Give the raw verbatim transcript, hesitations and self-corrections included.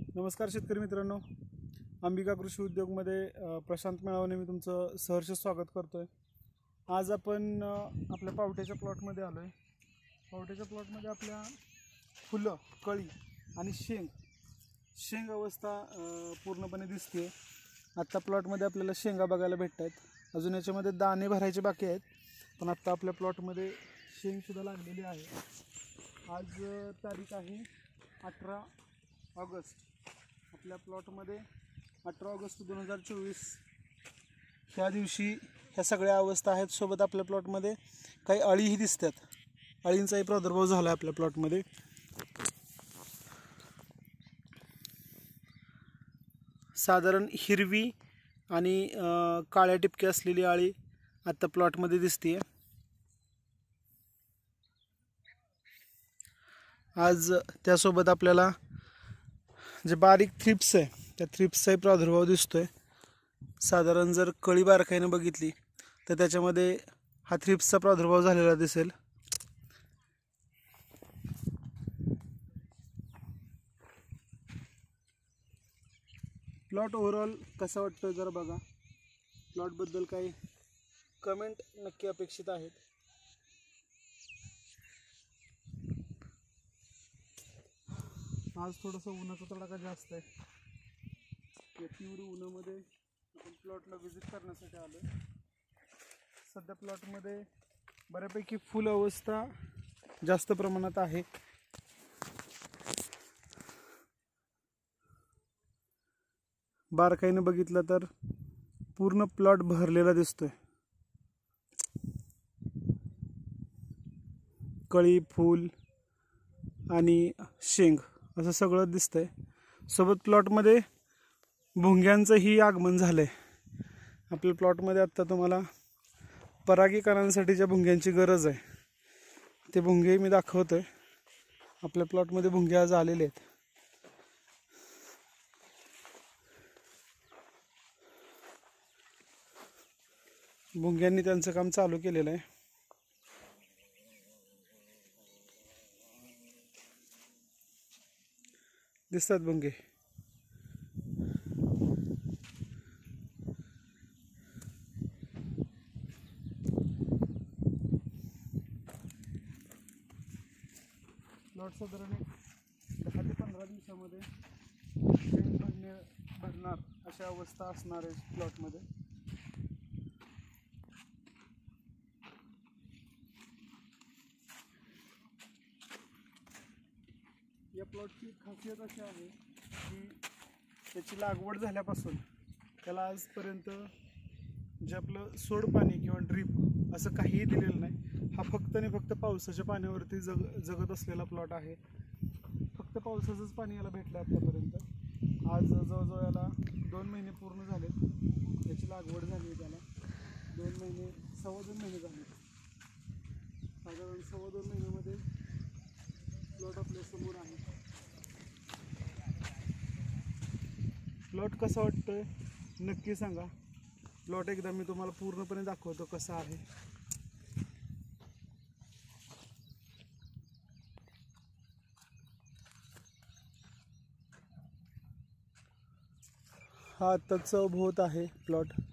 नमस्कार शेतकरी मित्रांनो, अंबिका कृषी उद्योगमध्ये प्रशांत मेळावणे मी तुमचं सहर्ष स्वागत करतोय। आज आपण आपल्या पावट्याच्या प्लॉटमध्ये आलोय। पावट्याच्या प्लॉटमध्ये आपल्या फुलं, कळी आणि शेंग शेंग अवस्था पूर्णपणे दिसते। आता प्लॉटमध्ये आपल्याला शेंगा बघायला भेटतात। अजून याच्यामध्ये दाणे भरायचे बाकी आहेत, पण आता आपल्या प्लॉटमध्ये शेंग सुद्धा लागलेली आहे। आज तारीख आहे अठरा ऑगस्ट। आपल्या प्लॉटमध्ये अठरा ऑगस्ट दोन हजार चोवीस ह्या दिवशी ह्या सगळ्या अवस्था आहेत। सोबत आपल्या प्लॉटमध्ये काही अळीही दिसतात। अळींचाही प्रादुर्भाव झाला आपल्या प्लॉटमध्ये। साधारण हिरवी आणि काळ्या टिपके असलेली अळी आता प्लॉटमध्ये दिसते। आज त्यासोबत आपल्याला जे बारीक थ्रिप्स आहे त्या थ्रिप्सचाही प्रादुर्भाव दिसतोय। साधारण जर कळी बारकाईने बघितली तर त्याच्यामध्ये हा थ्रिप्सचा प्रादुर्भाव झालेला दिसेल। प्लॉट ओव्हरऑल कसा वाटतोय जरा बघा। प्लॉट बद्दल काही कमेंट नक्की अपेक्षित आहेत। आज थोडंसं उन्हाचा तडाखा जास्त आहे। या तीव्र उन्हामध्ये आपण प्लॉटला व्हिजिट करण्यासाठी आलो। सध्या प्लॉटमध्ये बऱ्यापैकी फुल अवस्था जास्त प्रमाणात आहे। बारकाईने बघितलं तर पूर्ण प्लॉट भरलेला दिसतोय। कळी, फूल आणि शेंग असं सगळं दिसतंय। सोबत प्लॉटमध्ये भुंग्यांचंही आगमन झालंय। आपल्या प्लॉटमध्ये आता तुम्हाला परागीकरणासाठी ज्या भुंग्यांची गरज आहे ते भुंगे मी दाखवतोय। आपल्या प्लॉटमध्ये भुंगे आज आलेले आहेत। भुंग्यांनी त्यांचं काम चालू केलेलं आहे। दिसतात भुंगे। प्लॉट साधारण दहा ते पंधरा दिवसामध्ये शेंग भरणे भरणार अशा अवस्था असणार आहे प्लॉटमध्ये। या प्लॉटची खासियत अशी आहे की त्याची लागवड झाल्यापासून त्याला आजपर्यंत जे आपलं सोड पाणी किंवा ड्रीप असं काहीही दिलेलं नाही। हा फक्त आणि फक्त पावसाच्या पाण्यावरती जग जगत असलेला प्लॉट आहे। फक्त पावसाचंच पाणी याला भेटलं आतापर्यंत। आज जवळजवळ याला दोन महिने पूर्ण झालेत। याची लागवड झाली त्याला दोन महिने सव्वा दोन महिने झाले। साधारण सव्वा दोन महिन्यामध्ये प्लॉट आपल्या समोर आहे। प्लॉट कसा वाटतोय नक्की सांगा। प्लॉट एकदा मी तुम्हाला पूर्णपणे दाखवतो कसा आहे। हा आत्ताचा भोवत आहे प्लॉट।